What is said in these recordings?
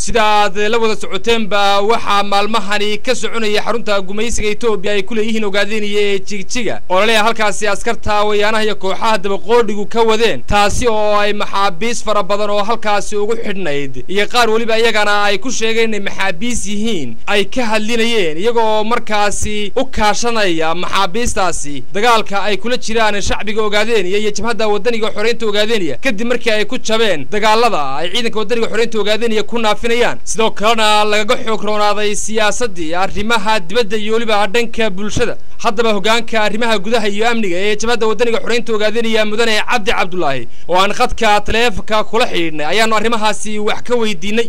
sidaad la wada socoteen-ba waxaa maalmahani ka soconaya xarunta gumaysiga Itoobiya ay ku leeyihiin ogaadeenaya ee Jigjiga oo la leeyahay halkaasi askarta wayaanaha iyo kooxaha dabaqoodhigu ka wadeen taasi oo ay maxaabiis fara badan oo halkaasi ugu xidhnayd iyo qaar waliba iyagana ay ku sheegeen in maxaabiis yihiin ay ka hadlinayeen iyagoo markaasi u kaashanaya maxaabiistaasi dagaalka ay kula jiraan shacbiga ogaadeenaya iyo jabhadda wadaniga xoreynta ogaadeenaya kadib markii ay ku jabeen dagaalada ay ciidanka wadaniga xoreynta ogaadeenaya ku naafinayaan sidoo kalena lagaga xoog roonaaday siyaasadii arrimaha dibadda iyo waliba dhanka bulshada haddaba hogaanka arrimaha gudaha iyo amniga ee jabhadda wadaniga xoreynta ogaadeenaya mudane Cabdi Cabdullaahi oo aan khadka taleefanka kula xiriirnay ayaanu arrimahaasi wax ka weydiinay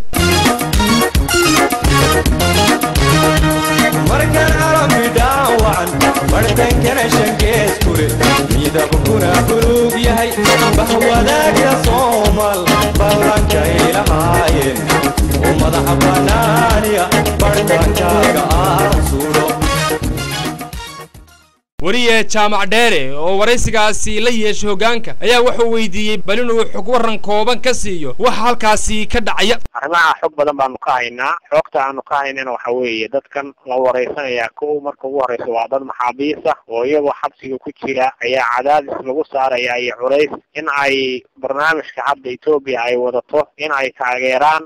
markan arami daawan markan kana shangees kure midab kuna qulub yahay bahwadaga Soomal balanka ilahaayeen umadaha banaaniya barkaaga aasuuro wariye jaamac dheere oo waraysigaasi la yeeshay hogaanka ayaa wuxuu weydiiyay bal inuu xog waran kooban ka siiyo waxa halkaasi ka dhacaya arrimaha xog badan baanu ka haynaa xogta aanu ka haynana waxa weeye dadkan la wareysanaya marka ugu horeysa waa dad maxaabiis ah oo iyagoo xabsiga ku jira ayaa cadaadis lagu saaraya iyo culays in ay barnaamijka hadda Itoobiya ay wadato in ay taageeraan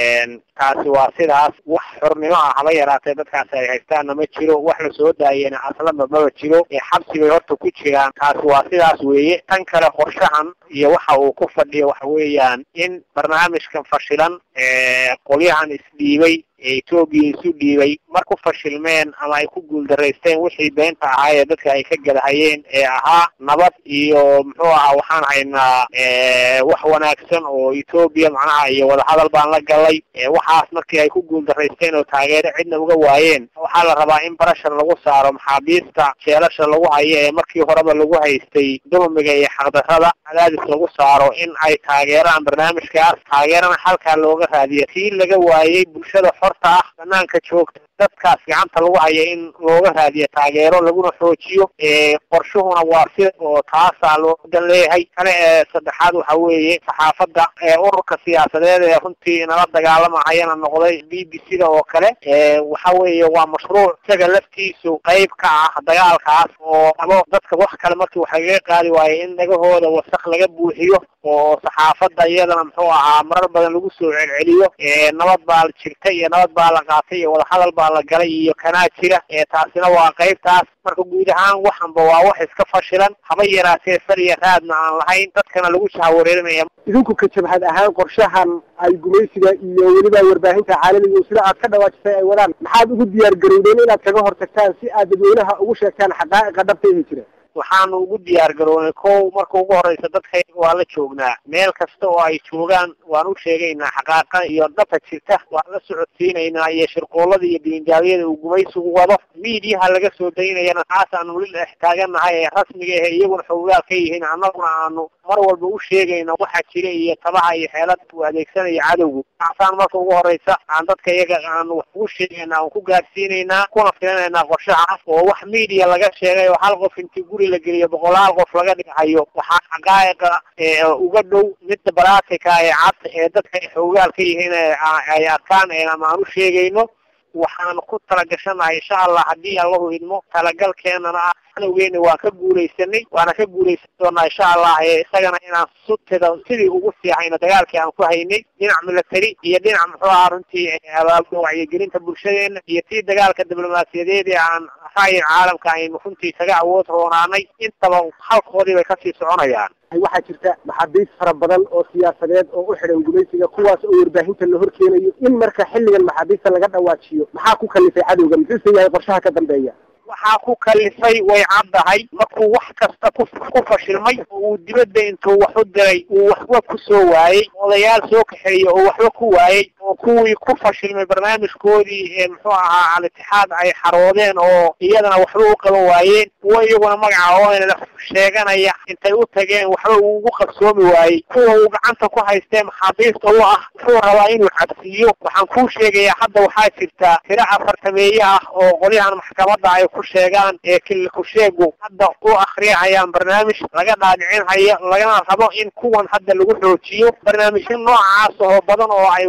taasi waa sidaas wax xornimo ah haba yaraatee dadkaas ay haystaanna ma jiro wax la soo daayeen aslanba ma jiro xabsiga horta ku jiraan taasi waa sidaas weeye tan kale qorshahan iyo waxa uu ku fadhiyo waxa weeyaan in barnaamijkan fashilan qolyahan isdhiibay Itoobiya isu dhiibay markuu fashilmeen ama ay ku guuldareysteen wixii beenta ahaa ee dadka ay ka gadahayeen ee ahaa nabad iyo muxuu ahaa waxaan haynaa wax wanaagsan oo Itoobiya macnaha iyo wada hadal baan la galay waxaas markii ay ku guuldareysteen oo taageero cidna uga waayeen waxaa la rabaa in barashar lagu saaro maxaabiista jeelasha lagu hayo ee markii horeba lagu haystay dulmiga iyo xaqdarrada cadaadis lagu saaro in ay taageeraan barnaamijkaas taageerana halkaa looga raadiyo tii laga waayay bulshada banaanka joogta dadkaas gacanta lagu hayo in looga raadiyo taageero laguna xoojiyo qorshuhuna waa sida oo taasaa loo dan leeyahay kale saddexaad waxa weeye saxaafadda ururka siyaasadeed ee runtii nala dagaalamahayana noqday BBC-da oo kale waxa weeye waa mashruuc isaga laftiisu qayb ka ah dagaalkaas oo abo dadka wax kale markii wax laga qaadi waayo in dhagahooda wasakh laga buuxiyo oo saxaafadda iyadana muxuu ahaa marar badan lagu soo celceliyo nabad baa jirta iyo nabad baa la qaatay iyo wada hadal baa la galay iyo kanaa jira taasina waa qaybtaas marka guud ahaan waxanba waa wax iska fashilan haba yaraatee fariya raadna aan lahayn dadkana lagu jahawareerinaya idinku ka jabhad ahaan qorshahan ay gumaysiga iyo weliba warbaahinta caalamiga sida aad ka dhawaajisay ay wadaan maxaad ugu diyaar garowdeen inaad kaga hortagtaan si aad dadweynaha ugu sheegtaan xaqaa'iqa dhabta ee jira waxaanu ugu diyaar garoonay marka ugu horeysa dadka waa la joognaa meel kasta oo ay joogaan waan u sheegaynaa xaqaaqa iyo dhabta jirta waan la socodsiinaynaa iyo shirqoolada iyo diinjaabyada uu gumaysigu wado miidiyaha laga soo daynayana taasaanu weli dhex taaganahay ee rasmiga ah iyaguna xoogaal ka yihiin annaguna aanu mar walba u sheegayna waxa jira iyo tabaha iyo xeelad uu adeegsanayo cadowgu taasaan marka ugu horeysa aan dadka iyaga aanu wax ugu sheegaynaa aan ku gaarsiinaynaa kuna filanaynaa qorshahaas oo wax miidiya laga sheegay oo hal qof intii guri la geliyo boqolaal qof laga dhigayo waxaa xaqaa'iqa uga dhow midda baraatika ee cad ee dadka ay xoogaal ka yihiin ay arkaan ama aan u sheegayno waxaan ku talagashanahay insha Allah haddii Allahu idmo talagalkeenana anaguna waa ka guuleysanay waana ka guuleysan doonaa insha Allah isagana inaan sutida sidii ugu fiicayna dagaalkii aan ku haynay dhinac military iyo dhinac muxuu ahaa runtii wacyigelinta bulshadeena iyo tii dagaalka diblomaasiyadeed ee aan raayay caalamka aynu runtii isaga awood roonaanay intaba halkoodii bay kasii soconayaan waxaa jirta maxaabiis fara badan oo siyaasadeed oo u xidhan gumaysiga kuwaas oo warbaahinta la horkeenayo in marka xilligan maxaabiista laga dhawaajiyo maxaa ku kalifay cadowga muxuu yahay qorshaha ka dambeeya waxaa ku kalifay way caddahay markuu wax kasta ku fashilmay oo uu dibadda intuu wax u diray uu waxba ku soo waayey odayaal soo kaxeeyey oo waxba ku waayey oo kuwii ku fashilmay barnaamijkoodii ee muxuu ahaa al-itixaad ay xaroodeen oo iyadana waxba u qaban waayeen kuwa iyaguna magaca oo sheeganaya intay u tageen waxba uu ugu qabsoomi waayey kuwa uu gacanta ku haystee maxaabiista u ah wuxuu rabaa inuu cabsiiyo waxaan kuu sheegayaa hadda waxaa jirta tiro 40 ah oo qolyahan maxkamadda ay ku sheegaan ee ku sheegu hadda u akhriyayaan barnaamij laga dhaadhicin haya lagana rabo in kuwan hadda lagu xoojiyo barnaamijyo noocaas oo badan oo ay wadaan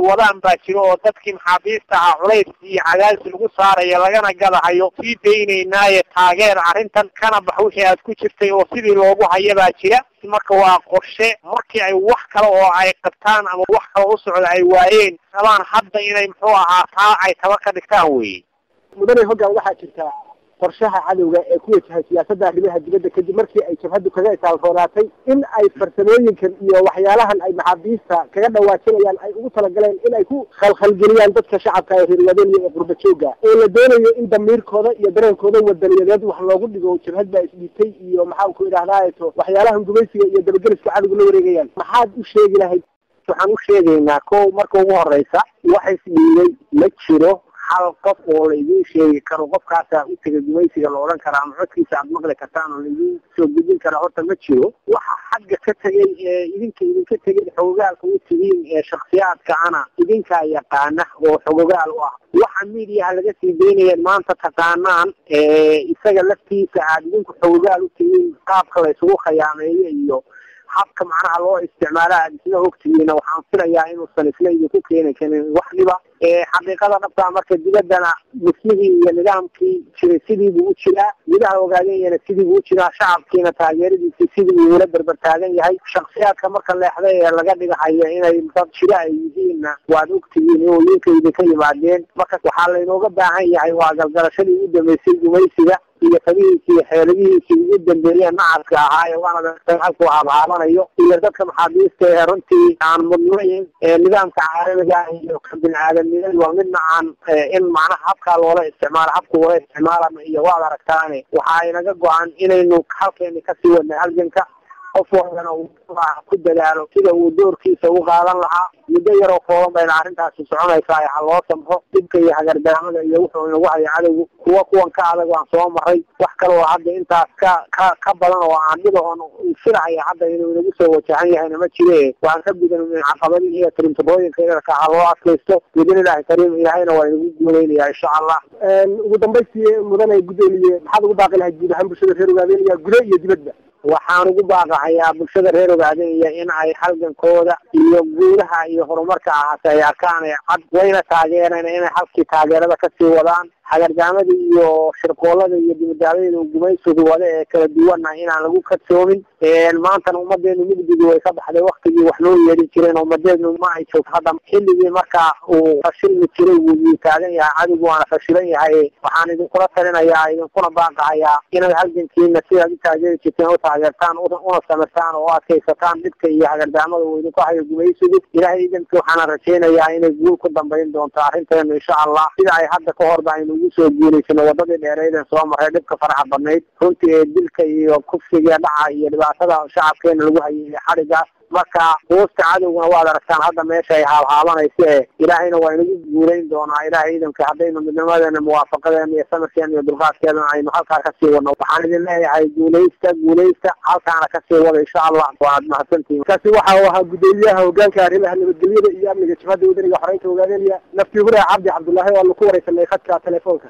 baa jiro oo dadkii maxaabiista ah culays iyo cadaadis lagu saarayo lagana gadahayo sii daynaynaaye taageer arrintan kana bax wixii aad ku jirtay oo sidii loogu haya baa jira marka waa qorshe markii ay wax kale oo ay qabtaan ama wax kale u socda ay waayeen rabaan hadda inay muxuu ahaa taa ay taba ka dhigtaan weeye mudane hoggaan waxaa jirta qorshaha cadowga ee ku wajahay siyaasadda arrimaha dibadda kadib markii ay jabhaddu kaga itaalfoonaatay in ay farsamooyinkan iyo waxyaalahan ay maxaabiista kaga dhawaajinayaan ay ugu talagaleen in ay ku khalkhalgeliyaan dadka shacabka ee reerwadaniya ee qurba jooga oo la doonayo in damiirkooda iyo dareenkooda wadaniyadeed wax loogu dhigo jabhad baa isdhiibtay iyo maxaan ku idhahdaato waxyaalahan gumaysiga iyo dabageliska cadowga la wareegayaan maxaad u sheegi lahayd waxaan u sheegaynaa ko marka ugu horeysa wax isdhiibay ma jiro hal qof oo laydin sheegi karo qofkaasaa u tegay gumaysiga la odhan karaa ama codkiisa aad maqli kartaan oo laydin soo gudin karaa horta ma jiro waxa xagga ka tegay idinka tegay xogogaalka u tihiin ee shaksiyaadka ana idinkaa yaqaana oo xogogaal u ah waxa miidiyaha laga sii daynayeen maanta taqaanaan isaga laftiisa aad idinku xogogaal u tihiin qaabka la isugu khiyaameeyo iyo habka macnaha loo isticmaala aad isla ogtihiina waxaan filayaa inuusan isla idinku keeni karin wax dhiba xaqiiqada dhabtaa marka dibaddana dhismihii iyo nidaamkii jiray sidiibuu u jiraa gudaha ogaadeenyana sidiibuu u jiraa shacabkiina taageeradiisii sidii uula berber taagan yahay shaksiyaadka marka leexday ee laga dhigahayo inay dad jira ay yihiinna waad ogtihiin ooyinka idinka yimaadeen marka waxaa laynooga baahan yahay waa galgalashadii u dambeysay gumaysiga iyo tabihiisi iyo xeeladihiisii ugu dambeeyeen nacadka ahaa ee waana halku haabhaabanayo iyo dadka maxaabiista ee runtii aan mudnayn nidaamka caalamiga iyo ka bini-aadamnimadu waa midna aan in macnaha habkaa loola isticmaalo habka loola isticmaalama iyo waad aragtaane waxaa inaga go-an inaynu halkeeni kasii wadnay halganka qof walbana uu ku dadaalo sida uu doorkiisa u qaadan lahaa muddo yaroo kooban bayna arrintaasi soconaysaa ha loo samxo dhibka iyo hagardaamada iyo wuxuu inagu haya cadowgu kuwan ka adag waan soo maray wax kale oo hadda intaas ka badan oo aan dhiba oon filahaya hadda inuu inagu soo wajahan yahayna ma jire waan ka gudan caqabadihii iyo tirimtabooyinka inarka ha loo adkaysto bidin ilaahi kariim ilaahayna waa inagu guuleynaya insha allah ugu dambaystii mudane gudoomiye maxaad ugu baaqi lahayd guud ahaan bulshada reer ogaadeenaya gudaha iyo dibadba waxaan ugu baaqahayaa bulshada reer ogaadeenaya in ay halgankooda iyo guulaha iyo horumarka ahaatay ay arkaan ee cad wayna taageereen inay halkii taageerada kasii wadaan hagardaamada iyo shirqoolada iyo dibadaabadeeda gumaysigu wada ee kala duwana inaan lagu kadsoomin maantana ummadeenu mugdigii way ka baxday waktigii wax loo yeedhin jireen ummadeenu ma ay joogto hadda xilligii markaa uu fashilmi jiray wuu taagan yahay cadowgu waana fashilan yahay waxaan idinkula talinayaa idinkuna baaqahayaa inaad halgankiina sidaad u taageeri jirteen u taageertaan una samaysaan oo adkaysataan dhibka iyo hagardaamada uu idinku hayo gumaysigu ilaahay idinkii waxaana rajaynayaa inay guul ku dambayn doonto arrinteenu insha allah sida ay hadda ka horba aynu ugu soo guulaysano wadadii dheereydeen soo maray dhibka faraxa badnayd runtii ee dilka iyo kufsiga dhaca iyo dhibaatada shacabkeena lagu hayay xadhigaas marka hoosta cadowguna waad aragtaan hadda meesha ay haabhaabanaysa ilaahayna waa inagu guulayn doonaa ilaahay idinka haddaynu midnimadeena muwaafaqadeena iyo samirkeena iyo dulqaadkeedana aynu halkaa kasii wadno waxaan idin leeyahay guulaysta halkaana kasii wada insha allah waad mahadsantihiin kaasi waxa uu ahaa gudoomiyaha hogaanka arrimaha nabadgelyada iyo amniga jabhadda wadaniga xoreynta ogaadeenaya naftii huree cabdi cabdullaahi oo aanu ku wareysanay khadka telefoonka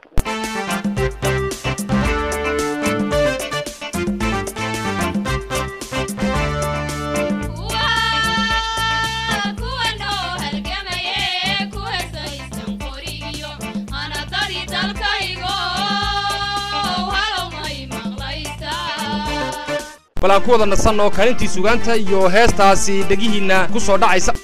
balaan ku wada nasan oo kaalintii sugaanta iyo heestaasi dhegihiina ku soo dhacaysa